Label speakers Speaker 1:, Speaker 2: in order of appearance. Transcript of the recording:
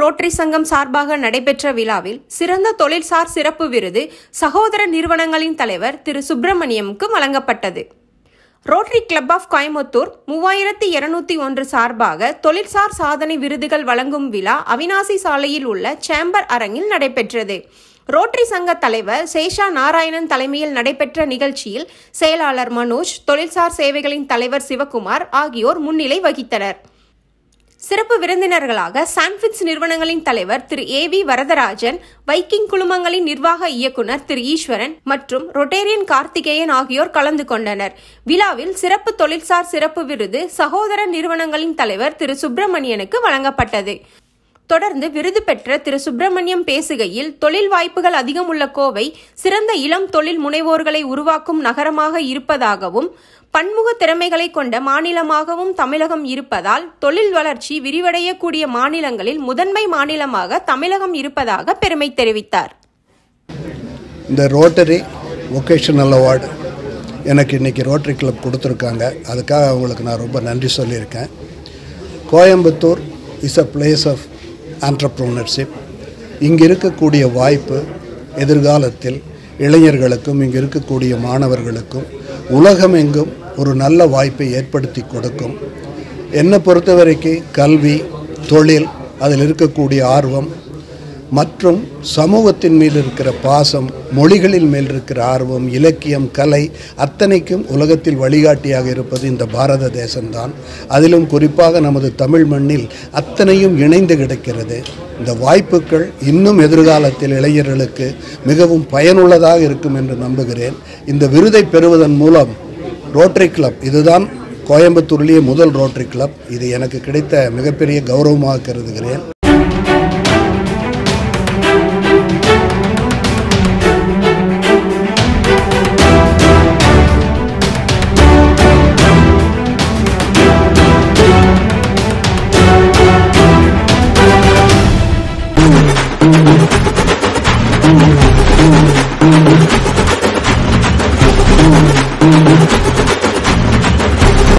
Speaker 1: Rotary சங்கம் சார்பாக நடைபெற்ற விழாவில் சிறந்த தொழில்சார் சிறப்பு விருது சகோதர நிறுவனங்களின் தலைவர் திரு சுப்பிரமணியமுக்கு வழங்கப்பட்டது. ரோட்டரி கிளப் ஆஃப் கோயம்புத்தூர் 3201 சார்பாக தொழில்சார் சாதனை விருதுகள் வழங்கும் விழா அவினாசி சாலையில் உள்ள சேம்பர் அரங்கில் நடைபெற்றது. ரோட்டரி சங்க தலைவர் சேஷா நாராயணன் தலைமையில் நடைபெற்ற நிகழ்ச்சியில் செயலாளர் மனோஜ், தொழில்சார் சேவைகளின் தலைவர் சிவகுமார் ஆகியோர் முன்னிலை வகித்தனர். சிறப்பு விருந்தினர்களாக சான்ஃபிட்ஸ் நிறுவனங்களின் தலைவர் திரு ஏ.வி. வரதராஜன், வைக்கிங் குழுமங்களின் நிர்வாக இயக்குனர் திரு ஈஸ்வரன் மற்றும் ரொட்டேரியன் கார்த்திகேயன் ஆகியோர் கலந்து கொண்டனர். விழாவில் சிறப்பு தொழில்சார் சிறப்பு விருது சகோதர நிறுவனங்களின் தலைவர் திரு சுப்பிரமணியனுக்கு வழங்கப்பட்டது. தொடர்ந்து விருது பெற்ற திரு சுப்பிரமணியம் பேசுகையில், தொழில் வாய்ப்புகள் அதிகம் உள்ள கோவை சிறந்த இளம் தொழில் முனைவோர்களை உருவாக்கும் நகரமாக இருப்பதாகவும், பன்முக திறமைகளை கொண்ட மாநிலமாகவும் தமிழகம் இருப்பதால் தொழில் வளர்ச்சி விரிவடையக்கூடிய மாநிலங்களில் முதன்மை மாநிலமாக தமிழகம் இருப்பதாக பெருமை தெரிவித்தார்.
Speaker 2: இந்த ரோட்டரி வொகேஷனல் அவார்டு எனக்கு இன்றைக்கி ரோட்டரி கிளப் கொடுத்துருக்காங்க. அதுக்காக அவங்களுக்கு நான் ரொம்ப நன்றி சொல்லியிருக்கேன். Coimbatore is a place of entrepreneurship. இங்கே இருக்கக்கூடிய வாய்ப்பு எதிர்காலத்தில் இளைஞர்களுக்கும் இங்கே இருக்கக்கூடிய மாணவர்களுக்கும் உலகமெங்கும் ஒரு நல்ல வாய்ப்பை ஏற்படுத்தி கொடுக்கும். என்னை பொறுத்த வரைக்கும் கல்வி, தொழில், அதில் இருக்கக்கூடிய ஆர்வம் மற்றும் சமூகத்தின் மேல் இருக்கிற பாசம், மொழிகளின் மேல் இருக்கிற ஆர்வம், இலக்கியம், கலை அத்தனைக்கும் உலகத்தில் வழிகாட்டியாக இருப்பது இந்த பாரத தேசம்தான். அதிலும் குறிப்பாக நமது தமிழ் மண்ணில் அத்தனையும் இணைந்து கிடக்கிறது. இந்த வாய்ப்புகள் இன்னும் எதிர்காலத்தில் இளைஞர்களுக்கு மிகவும் பயனுள்ளதாக இருக்கும் என்று நம்புகிறேன். இந்த விருதை பெறுவதன் மூலம் ரோட்டரி கிளப், இதுதான் கோயம்புத்தூர்லேயே முதல் ரோட்டரி கிளப், இது எனக்கு கிடைத்த மிகப்பெரிய கௌரவமாக கருதுகிறேன்.